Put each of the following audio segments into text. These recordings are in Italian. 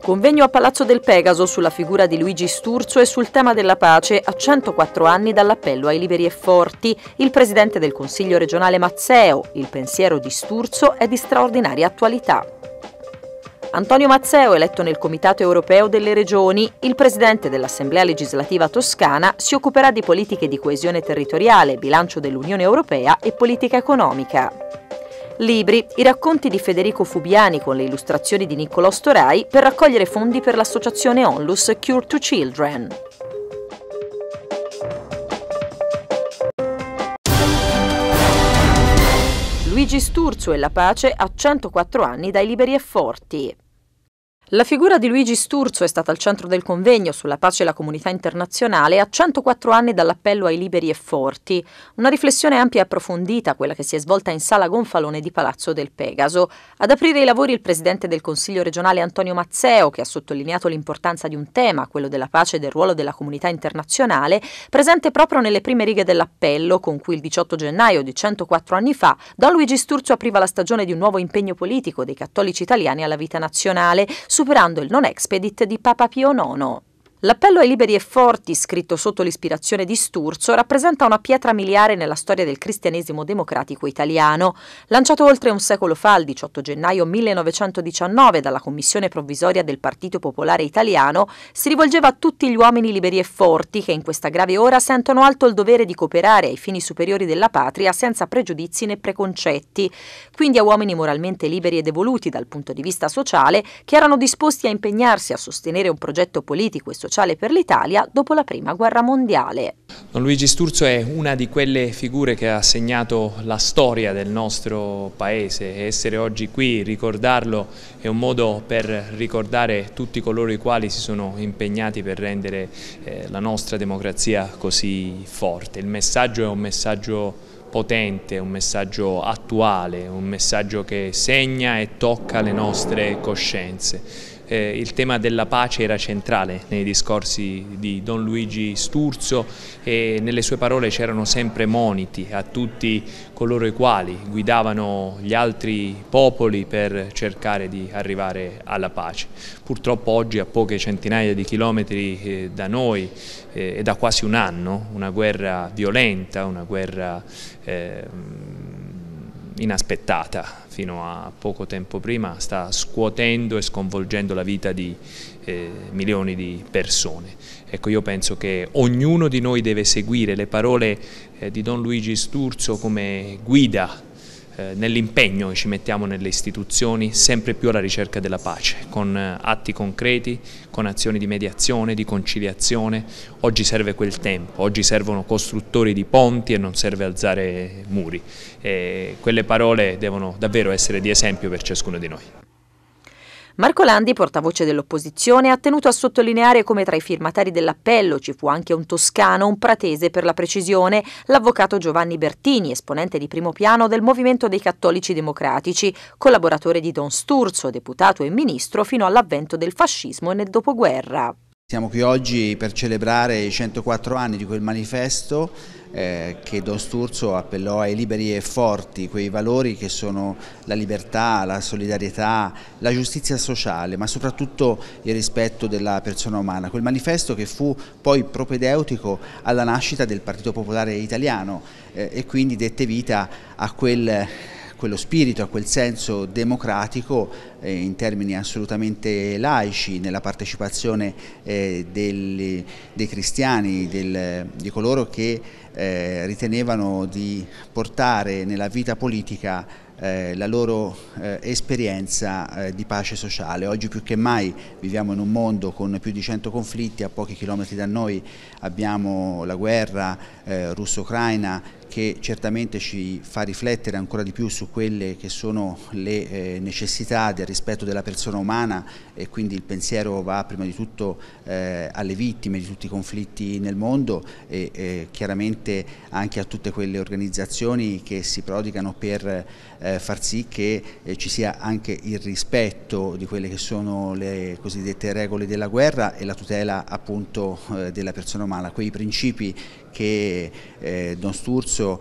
Convegno a Palazzo del Pegaso sulla figura di Luigi Sturzo e sul tema della pace a 104 anni dall'appello ai liberi e forti. Il presidente del Consiglio regionale Mazzeo: il pensiero di Sturzo è di straordinaria attualità. Antonio Mazzeo, eletto nel Comitato Europeo delle Regioni, il presidente dell'Assemblea legislativa toscana, si occuperà di politiche di coesione territoriale, bilancio dell'Unione Europea e politica economica. Libri, i racconti di Federico Fubiani con le illustrazioni di Niccolò Storai per raccogliere fondi per l'associazione Onlus Cure to Children. Luigi Sturzo e la pace a 104 anni dai liberi e forti. La figura di Luigi Sturzo è stata al centro del convegno sulla pace e la comunità internazionale a 104 anni dall'appello ai liberi e forti. Una riflessione ampia e approfondita, quella che si è svolta in Sala Gonfalone di Palazzo del Pegaso. Ad aprire i lavori il presidente del Consiglio regionale Antonio Mazzeo, che ha sottolineato l'importanza di un tema, quello della pace e del ruolo della comunità internazionale, presente proprio nelle prime righe dell'appello, con cui il 18 gennaio di 104 anni fa Don Luigi Sturzo apriva la stagione di un nuovo impegno politico dei cattolici italiani alla vita nazionale, superando il non expedit di Papa Pio IX. L'appello ai liberi e forti, scritto sotto l'ispirazione di Sturzo, rappresenta una pietra miliare nella storia del cristianesimo democratico italiano. Lanciato oltre un secolo fa, il 18 gennaio 1919, dalla Commissione provvisoria del Partito Popolare Italiano, si rivolgeva a tutti gli uomini liberi e forti che in questa grave ora sentono alto il dovere di cooperare ai fini superiori della patria senza pregiudizi né preconcetti, quindi a uomini moralmente liberi ed evoluti dal punto di vista sociale che erano disposti a impegnarsi a sostenere un progetto politico e sociale per l'Italia dopo la Prima Guerra Mondiale. Don Luigi Sturzo è una di quelle figure che ha segnato la storia del nostro paese e essere oggi qui, ricordarlo, è un modo per ricordare tutti coloro i quali si sono impegnati per rendere la nostra democrazia così forte. Il messaggio è un messaggio potente, un messaggio attuale, un messaggio che segna e tocca le nostre coscienze. Il tema della pace era centrale nei discorsi di Don Luigi Sturzo e nelle sue parole c'erano sempre moniti a tutti coloro i quali guidavano gli altri popoli per cercare di arrivare alla pace. Purtroppo oggi, a poche centinaia di chilometri da noi, è da quasi un anno, una guerra violenta, una guerra inaspettata fino a poco tempo prima, sta scuotendo e sconvolgendo la vita di milioni di persone. Ecco, io penso che ognuno di noi deve seguire le parole di Don Luigi Sturzo come guida nell'impegno che ci mettiamo nelle istituzioni sempre più alla ricerca della pace, con atti concreti, con azioni di mediazione, di conciliazione. Oggi serve quel tempo, oggi servono costruttori di ponti e non serve alzare muri. Quelle parole devono davvero essere di esempio per ciascuno di noi. Marco Landi, portavoce dell'opposizione, ha tenuto a sottolineare come tra i firmatari dell'appello ci fu anche un toscano, un pratese per la precisione, l'avvocato Giovanni Bertini, esponente di primo piano del Movimento dei Cattolici Democratici, collaboratore di Don Sturzo, deputato e ministro fino all'avvento del fascismo e nel dopoguerra. Siamo qui oggi per celebrare i 104 anni di quel manifesto che Don Sturzo appellò ai liberi e forti, quei valori che sono la libertà, la solidarietà, la giustizia sociale, ma soprattutto il rispetto della persona umana. Quel manifesto che fu poi propedeutico alla nascita del Partito Popolare Italiano e quindi dette vita a quello spirito, a quel senso democratico in termini assolutamente laici, nella partecipazione dei cristiani, di coloro che ritenevano di portare nella vita politica la loro esperienza di pace sociale. Oggi più che mai viviamo in un mondo con più di 100 conflitti, a pochi chilometri da noi abbiamo la guerra russo-ucraina che certamente ci fa riflettere ancora di più su quelle che sono le necessità del rispetto della persona umana e quindi il pensiero va prima di tutto alle vittime di tutti i conflitti nel mondo e chiaramente anche a tutte quelle organizzazioni che si prodigano per far sì che ci sia anche il rispetto di quelle che sono le cosiddette regole della guerra e la tutela appunto della persona umana, quei principi che Don Sturzo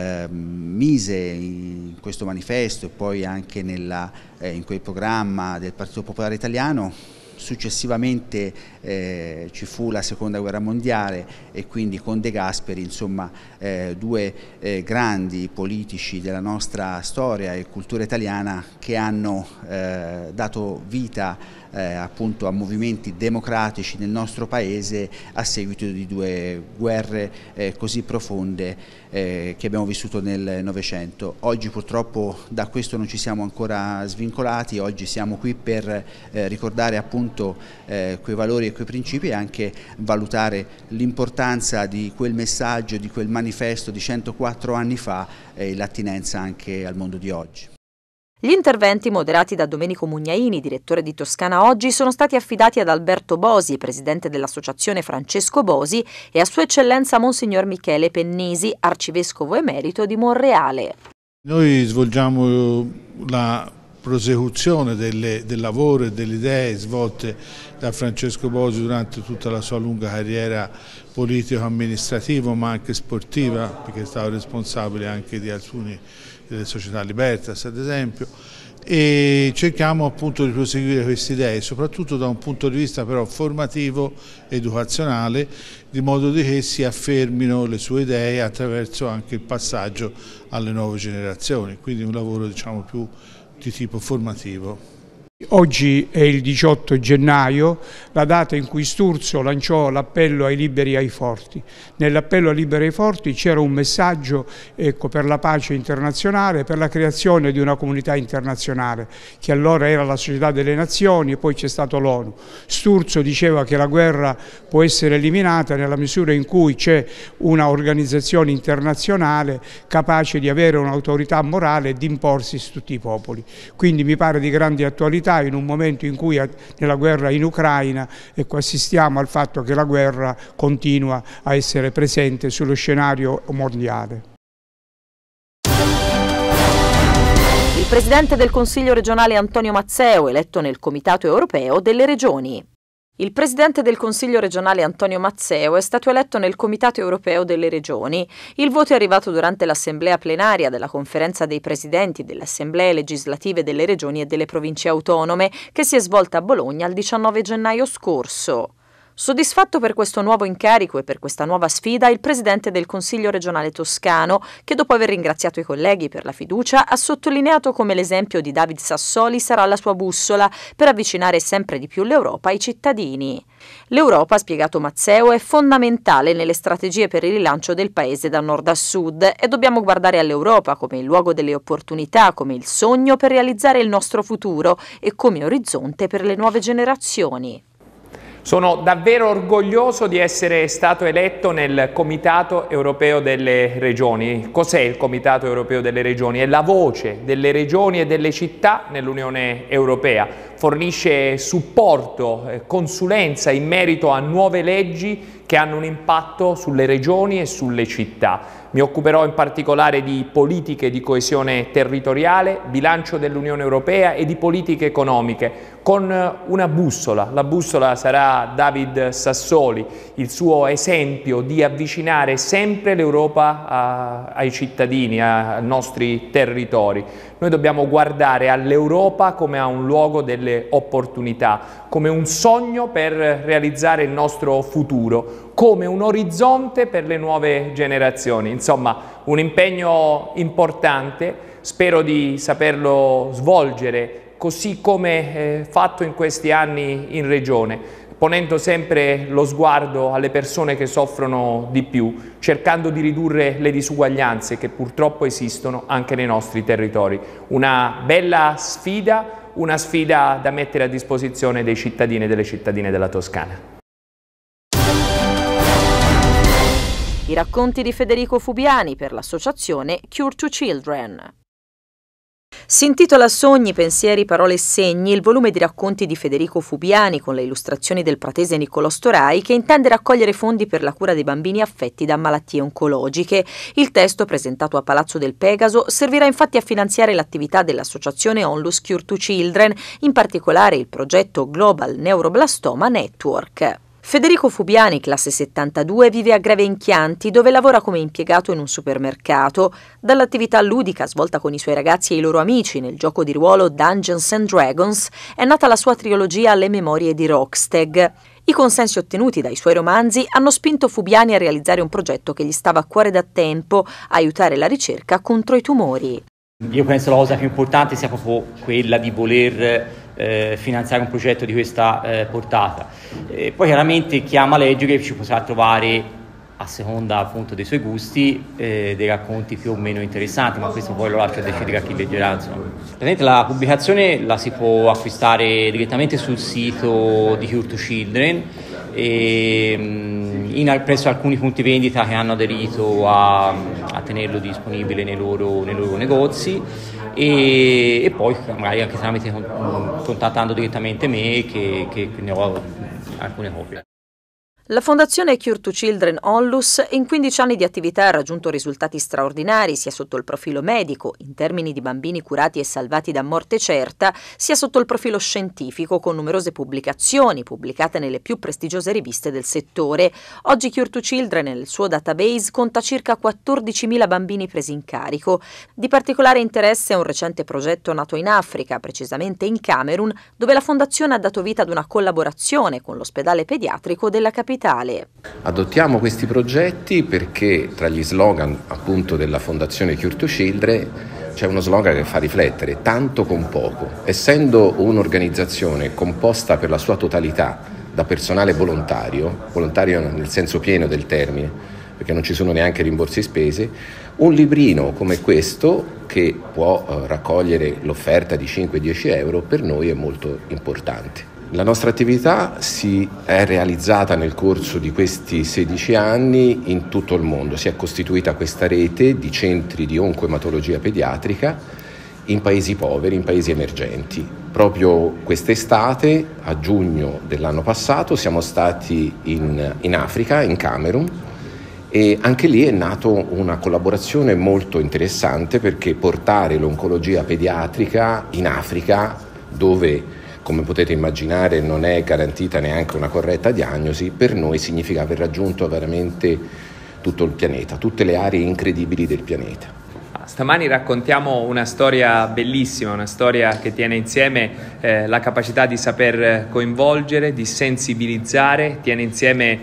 mise in questo manifesto e poi anche in quel programma del Partito Popolare Italiano successivamente ci fu la Seconda Guerra Mondiale e quindi con De Gasperi, insomma, due grandi politici della nostra storia e cultura italiana che hanno dato vita appunto a movimenti democratici nel nostro paese a seguito di due guerre così profonde che abbiamo vissuto nel Novecento. Oggi purtroppo da questo non ci siamo ancora svincolati, oggi siamo qui per ricordare appunto quei valori e quei principi e anche valutare l'importanza di quel messaggio, di quel manifesto di 104 anni fa e l'attinenza anche al mondo di oggi. Gli interventi moderati da Domenico Mugnaini, direttore di Toscana Oggi, sono stati affidati ad Alberto Bosi, presidente dell'Associazione Francesco Bosi, e a Sua Eccellenza Monsignor Michele Pennisi, arcivescovo emerito di Monreale. Noi svolgiamo la prosecuzione del lavoro e delle idee svolte da Francesco Bosi durante tutta la sua lunga carriera politico-amministrativa ma anche sportiva, perché è stato responsabile anche di alcune delle società Libertas ad esempio, e cerchiamo appunto di proseguire queste idee soprattutto da un punto di vista però formativo, educazionale, di modo che si affermino le sue idee attraverso anche il passaggio alle nuove generazioni, quindi un lavoro diciamo più di tipo formativo. Oggi è il 18 gennaio, la data in cui Sturzo lanciò l'appello ai liberi e ai forti. Nell'appello ai liberi e ai forti c'era un messaggio per la pace internazionale, per la creazione di una comunità internazionale, che allora era la Società delle Nazioni e poi c'è stato l'ONU. Sturzo diceva che la guerra può essere eliminata nella misura in cui c'è una organizzazione internazionale capace di avere un'autorità morale e di imporsi su tutti i popoli. Quindi mi pare di grande attualità in un momento in cui nella guerra in Ucraina assistiamo al fatto che la guerra continua a essere presente sullo scenario mondiale. Il presidente del Consiglio regionale Antonio Mazzeo, eletto nel Comitato europeo delle regioni. Il presidente del Consiglio regionale Antonio Mazzeo è stato eletto nel Comitato europeo delle regioni. Il voto è arrivato durante l'assemblea plenaria della conferenza dei presidenti delle assemblee legislative delle regioni e delle province autonome, che si è svolta a Bologna il 19 gennaio scorso. Soddisfatto per questo nuovo incarico e per questa nuova sfida, il presidente del Consiglio regionale toscano, che dopo aver ringraziato i colleghi per la fiducia, ha sottolineato come l'esempio di David Sassoli sarà la sua bussola per avvicinare sempre di più l'Europa ai cittadini. L'Europa, ha spiegato Mazzeo, è fondamentale nelle strategie per il rilancio del paese da nord a sud e dobbiamo guardare all'Europa come il luogo delle opportunità, come il sogno per realizzare il nostro futuro e come orizzonte per le nuove generazioni. Sono davvero orgoglioso di essere stato eletto nel Comitato Europeo delle Regioni. Cos'è il Comitato Europeo delle Regioni? È la voce delle regioni e delle città nell'Unione Europea. Fornisce supporto, consulenza in merito a nuove leggi che hanno un impatto sulle regioni e sulle città. Mi occuperò in particolare di politiche di coesione territoriale, bilancio dell'Unione Europea e di politiche economiche, con una bussola. La bussola sarà David Sassoli, il suo esempio di avvicinare sempre l'Europa ai cittadini, ai nostri territori. Noi dobbiamo guardare all'Europa come a un luogo delle opportunità, come un sogno per realizzare il nostro futuro, come un orizzonte per le nuove generazioni. Insomma, un impegno importante, spero di saperlo svolgere così come fatto in questi anni in Regione, ponendo sempre lo sguardo alle persone che soffrono di più, cercando di ridurre le disuguaglianze che purtroppo esistono anche nei nostri territori. Una bella sfida, una sfida da mettere a disposizione dei cittadini e delle cittadine della Toscana. I racconti di Federico Fubiani per l'associazione Cure to Children. Si intitola Sogni, pensieri, parole e segni, il volume di racconti di Federico Fubiani con le illustrazioni del pratese Niccolò Storai, che intende raccogliere fondi per la cura dei bambini affetti da malattie oncologiche. Il testo, presentato a Palazzo del Pegaso, servirà infatti a finanziare l'attività dell'associazione Onlus Cure to Children, in particolare il progetto Global Neuroblastoma Network. Federico Fubiani, classe 72, vive a Greve in Chianti, dove lavora come impiegato in un supermercato. Dall'attività ludica svolta con i suoi ragazzi e i loro amici nel gioco di ruolo Dungeons & Dragons è nata la sua trilogia Le memorie di Rocksteg. I consensi ottenuti dai suoi romanzi hanno spinto Fubiani a realizzare un progetto che gli stava a cuore da tempo: aiutare la ricerca contro i tumori. Io penso la cosa più importante sia proprio quella di voler finanziare un progetto di questa portata. Poi chiaramente chi ama leggere ci potrà trovare, a seconda appunto dei suoi gusti, dei racconti più o meno interessanti, ma questo poi lo lascio a decidere a chi leggerà. La pubblicazione la si può acquistare direttamente sul sito di Cure to Children e presso alcuni punti vendita che hanno aderito a tenerlo disponibile nei loro negozi, e poi magari anche tramite contattando direttamente me che ne ho alcune copie. La Fondazione Cure to Children Onlus in 15 anni di attività ha raggiunto risultati straordinari sia sotto il profilo medico, in termini di bambini curati e salvati da morte certa, sia sotto il profilo scientifico, con numerose pubblicazioni pubblicate nelle più prestigiose riviste del settore. Oggi Cure to Children nel suo database conta circa 14.000 bambini presi in carico. Di particolare interesse è un recente progetto nato in Africa, precisamente in Camerun, dove la Fondazione ha dato vita ad una collaborazione con l'ospedale pediatrico della capitale. Adottiamo questi progetti perché tra gli slogan appunto della Fondazione Cure to Children c'è uno slogan che fa riflettere: tanto con poco. Essendo un'organizzazione composta per la sua totalità da personale volontario nel senso pieno del termine, perché non ci sono neanche rimborsi spese, un librino come questo, che può raccogliere l'offerta di 5-10 euro, per noi è molto importante. La nostra attività si è realizzata nel corso di questi 16 anni in tutto il mondo. Si è costituita questa rete di centri di oncoematologia pediatrica in paesi poveri, in paesi emergenti. Proprio quest'estate, a giugno dell'anno passato, siamo stati in Africa, in Camerun, e anche lì è nata una collaborazione molto interessante, perché portare l'oncologia pediatrica in Africa, dove, come potete immaginare, non è garantita neanche una corretta diagnosi, per noi significa aver raggiunto veramente tutto il pianeta, tutte le aree incredibili del pianeta. Stamani raccontiamo una storia bellissima, una storia che tiene insieme la capacità di saper coinvolgere, di sensibilizzare, tiene insieme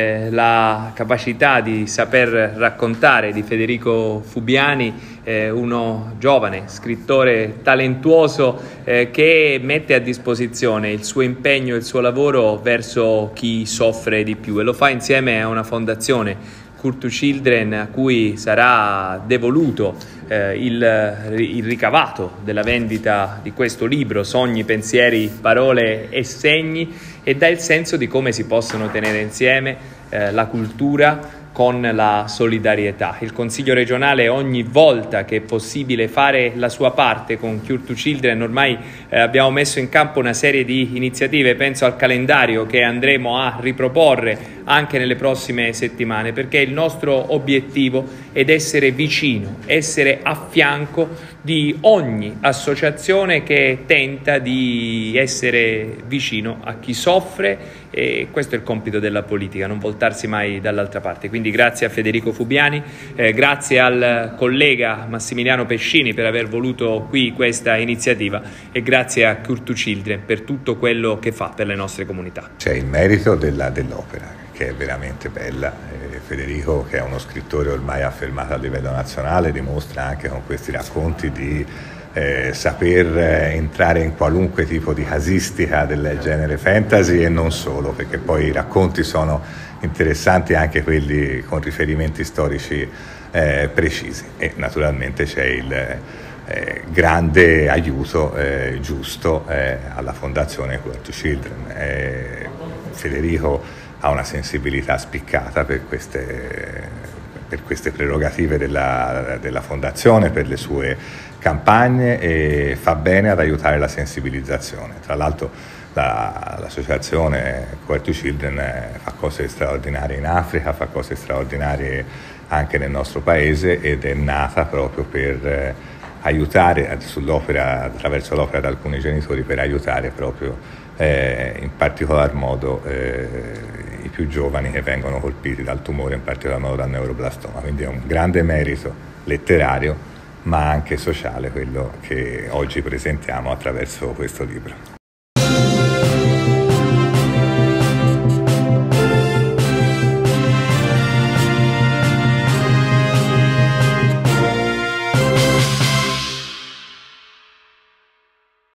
la capacità di saper raccontare di Federico Fubiani, uno giovane scrittore talentuoso che mette a disposizione il suo impegno e il suo lavoro verso chi soffre di più, e lo fa insieme a una fondazione, Cure to Children, a cui sarà devoluto il ricavato della vendita di questo libro, Sogni, pensieri, parole e segni, e dà il senso di come si possono tenere insieme la cultura con la solidarietà. Il Consiglio regionale, ogni volta che è possibile, fare la sua parte con Cure to Children. Ormai abbiamo messo in campo una serie di iniziative, penso al calendario che andremo a riproporre anche nelle prossime settimane, perché il nostro obiettivo è essere vicino, essere a fianco di ogni associazione che tenta di essere vicino a chi soffre, e questo è il compito della politica, non voltarsi mai dall'altra parte. Quindi grazie a Federico Fubiani, grazie al collega Massimiliano Pescini per aver voluto qui questa iniziativa, e grazie a Cure to Children per tutto quello che fa per le nostre comunità. C'è il merito dell'opera, che è veramente bella. Federico, che è uno scrittore ormai affermato a livello nazionale, dimostra anche con questi racconti di saper entrare in qualunque tipo di casistica del genere fantasy, e non solo, perché poi i racconti sono interessanti anche quelli con riferimenti storici precisi, e naturalmente c'è il grande aiuto giusto alla Fondazione Cure to Children. Federico ha una sensibilità spiccata per queste prerogative della Fondazione, per le sue campagne, e fa bene ad aiutare la sensibilizzazione. Tra l'altro l'associazione Cure to Children fa cose straordinarie in Africa, fa cose straordinarie anche nel nostro paese, ed è nata proprio per aiutare attraverso l'opera di alcuni genitori, per aiutare proprio in particolar modo più giovani che vengono colpiti dal tumore, in particolar modo dal neuroblastoma. Quindi è un grande merito letterario ma anche sociale quello che oggi presentiamo attraverso questo libro.